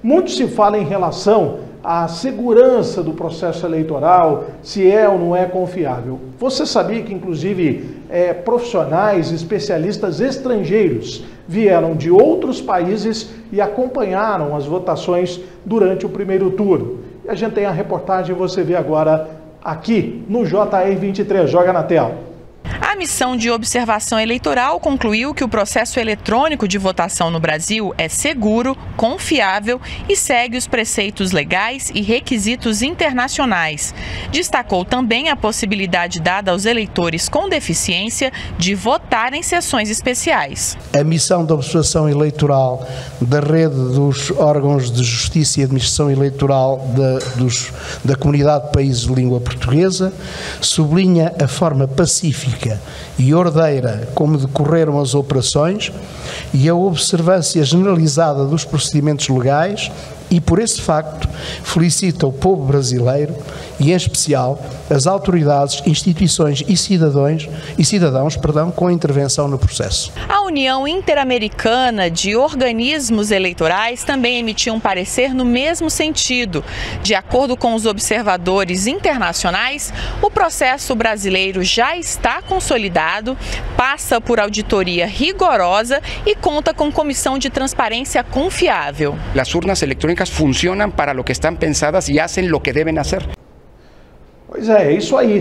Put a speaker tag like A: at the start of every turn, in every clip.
A: Muito se fala em relação à segurança do processo eleitoral, se é ou não é confiável. Você sabia que, inclusive, profissionais, especialistas estrangeiros vieram de outros países e acompanharam as votações durante o primeiro turno? E a gente tem a reportagem, você vê agora aqui no JR 23. Joga na tela.
B: A missão de observação eleitoral concluiu que o processo eletrônico de votação no Brasil é seguro, confiável e segue os preceitos legais e requisitos internacionais. Destacou também a possibilidade dada aos eleitores com deficiência de votar em sessões especiais.
C: A missão de observação eleitoral da rede dos órgãos de justiça e administração eleitoral da comunidade de países de língua portuguesa sublinha a forma pacífica e ordeira como decorreram as operações e a observância generalizada dos procedimentos legais e, por esse facto, felicita o povo brasileiro e, em especial, as autoridades, instituições e cidadãos, com a intervenção no processo.
B: A União Interamericana de Organismos Eleitorais também emitiu um parecer no mesmo sentido. De acordo com os observadores internacionais, o processo brasileiro já está consolidado, passa por auditoria rigorosa e conta com comissão de transparência confiável.
D: As urnas eletrônicas funcionam para lo que estão pensadas e fazem lo que devem fazer.
A: Pois é isso aí,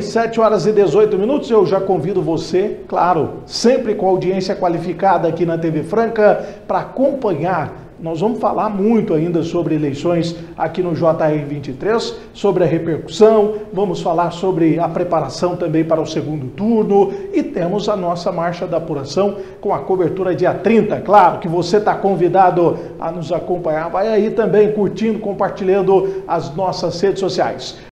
A: 7h18. Eu já convido você, claro, sempre com audiência qualificada aqui na TV Franca, para acompanhar. Nós vamos falar muito ainda sobre eleições aqui no JR 23, sobre a repercussão, vamos falar sobre a preparação também para o segundo turno e temos a nossa marcha da apuração com a cobertura dia 30. Claro que você está convidado a nos acompanhar, vai aí também curtindo, compartilhando as nossas redes sociais.